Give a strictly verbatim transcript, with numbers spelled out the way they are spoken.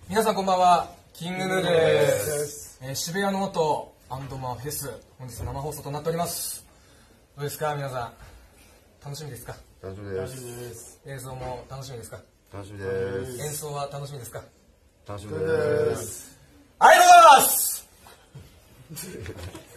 皆さんこんばんは、キングヌーです。えー、渋谷の音アンドマーフェス、本日生放送となっております。どうですか皆さん、楽しみですか？ 楽しみです。 映像も楽しみですか？ 楽しみです。 演奏は楽しみですか？ 楽しみです。 ありがとうございます